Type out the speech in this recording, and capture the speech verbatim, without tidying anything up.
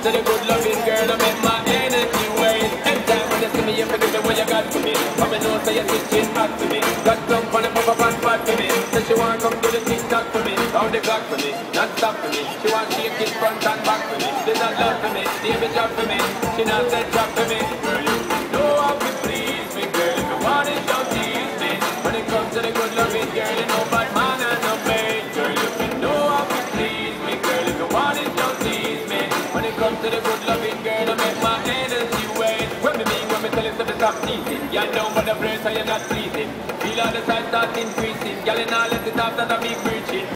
to the good loving girl, I make my energy wait. Anytime when you see me, you forget the way you got to me. Come and know, say you're switching back to me. Got some for the pop up and fat for me. So she want come to the TikTok for me. Round the clock for me, not stop for me. She want shake it front and back for me. There's not love for me, David job for me. She not said job for me. Girl, you know how to please me, girl. If you want it, don't tease me. When it comes to the good loving girl, you know bad man and no maid. Girl, you know how to please me, girl. If you want it, don't tease me. When it comes to the good loving girl, I make my energy wait. When me mean, when me tell him to stop teasing. Y'all know what the place so you're not pleasing. Feel all the sides start increasing. Y'all in all let it off that I be preaching.